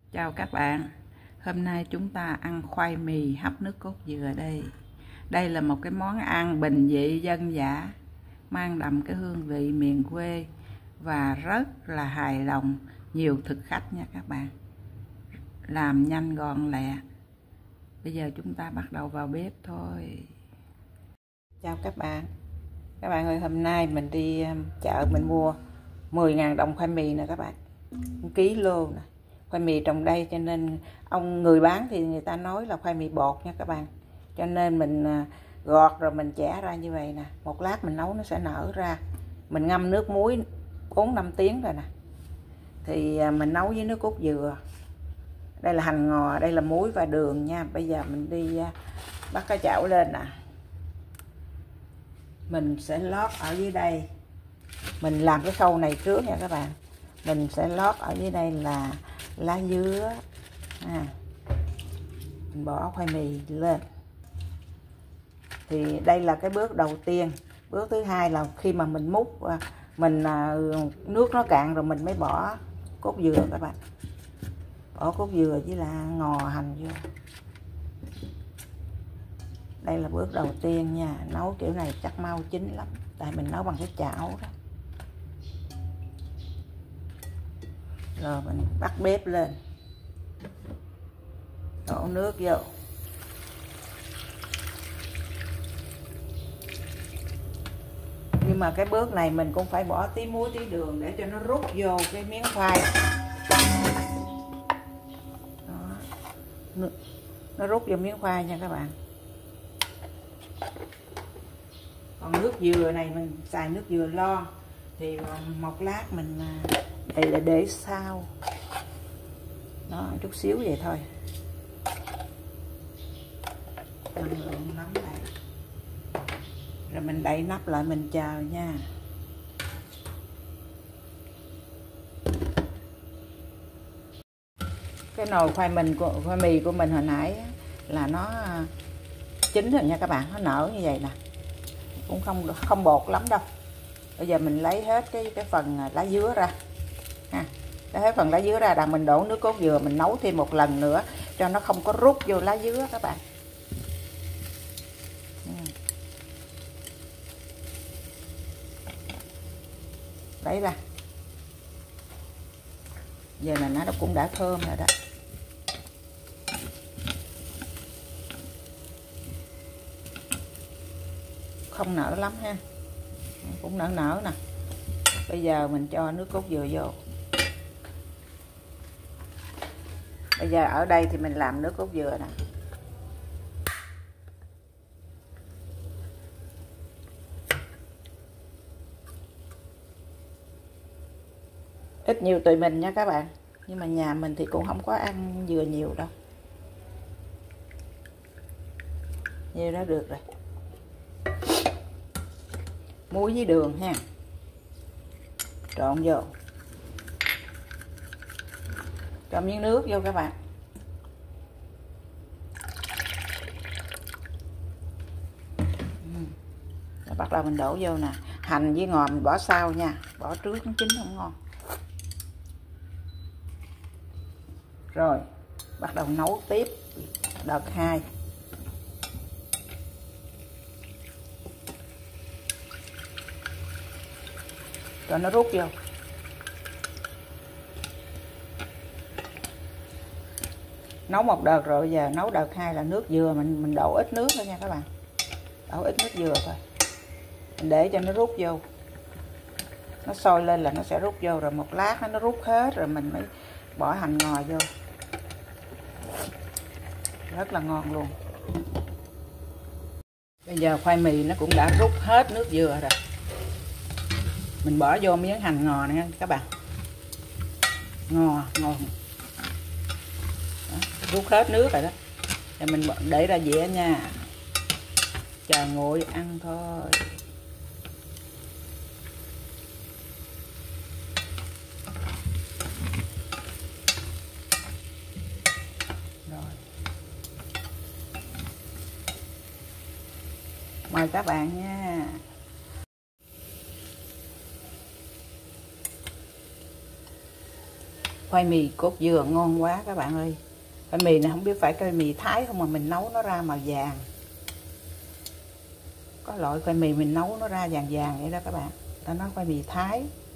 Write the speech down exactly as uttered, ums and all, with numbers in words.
Chào các bạn, hôm nay chúng ta ăn khoai mì hấp nước cốt dừa đây. Đây là một cái món ăn bình dị dân dã, mang đậm cái hương vị miền quê và rất là hài lòng nhiều thực khách nha các bạn. Làm nhanh gọn lẹ. Bây giờ chúng ta bắt đầu vào bếp thôi. Chào các bạn. Các bạn ơi, hôm nay mình đi chợ mình mua mười ngàn đồng khoai mì nè các bạn. một ký lô nè. Khoai mì trồng đây cho nên ông người bán thì người ta nói là khoai mì bột nha các bạn. Cho nên mình gọt rồi mình chẻ ra như vậy nè. Một lát mình nấu nó sẽ nở ra. Mình ngâm nước muối bốn năm tiếng rồi nè. Thì mình nấu với nước cốt dừa. Đây là hành ngò, đây là muối và đường nha. Bây giờ mình đi bắt cái chảo lên nè. Mình sẽ lót ở dưới đây. Mình làm cái khâu này trước nha các bạn. Mình sẽ lót ở dưới đây là lá dứa à. Mình bỏ khoai mì lên. Thì đây là cái bước đầu tiên. Bước thứ hai là khi mà mình múc mình nước nó cạn rồi mình mới bỏ cốt dừa các bạn. Bỏ cốt dừa với là ngò hành vô. Đây là bước đầu tiên nha. Nấu kiểu này chắc mau chín lắm, tại mình nấu bằng cái chảo đó. Rồi mình bắt bếp lên, đổ nước vô. Nhưng mà cái bước này mình cũng phải bỏ tí muối tí đường để cho nó rút vô cái miếng khoai. Đó. Nó rút vô miếng khoai nha các bạn. Còn nước dừa này mình xài nước dừa lon, thì một lát mình đây là để sau. Đó, chút xíu vậy thôi. Năng lượng nóng lại. Rồi mình đậy nắp lại mình chờ nha. Cái nồi khoai mình của khoai mì của mình hồi nãy là nó chín rồi nha các bạn, nó nở như vậy nè. Cũng không không bột lắm đâu. Bây giờ mình lấy hết cái cái phần lá dứa ra ha. Lấy hết phần lá dứa ra, đằng mình đổ nước cốt dừa mình nấu thêm một lần nữa cho nó không có rút vô lá dứa các bạn. Đấy ra. Giờ là nó cũng đã thơm rồi đó. Không nở lắm ha. Cũng nở nở nè. Bây giờ mình cho nước cốt dừa vô. Bây giờ ở đây thì mình làm nước cốt dừa nè. Ít nhiều tùy mình nha các bạn. Nhưng mà nhà mình thì cũng không có ăn dừa nhiều đâu. Nhiều đó được rồi. Muối với đường ha. Trộn vô. Cho miếng nước vô các bạn. Rồi bắt đầu mình đổ vô nè. Hành với ngò mình bỏ sau nha. Bỏ trước nó chín không ngon. Rồi bắt đầu nấu tiếp đợt hai. Rồi nó rút vô. Nấu một đợt rồi, bây giờ nấu đợt hai là nước dừa mình mình đổ ít nước thôi nha các bạn. Đổ ít nước dừa thôi. Mình để cho nó rút vô. Nó sôi lên là nó sẽ rút vô, rồi một lát nó rút hết rồi mình mới bỏ hành ngò vô. Rất là ngon luôn. Bây giờ khoai mì nó cũng đã rút hết nước dừa rồi. Mình bỏ vô miếng hành ngò này các bạn. Ngò, ngon. Đó, rút hết nước rồi đó. Rồi mình để ra dĩa nha. Chờ nguội ăn thôi. Rồi. Mời các bạn nha. Khoai mì cốt dừa ngon quá các bạn ơi. Khoai mì này không biết phải khoai mì Thái không mà mình nấu nó ra màu vàng. Có loại khoai mì mình nấu nó ra vàng vàng vậy đó các bạn. Ta nói khoai mì Thái.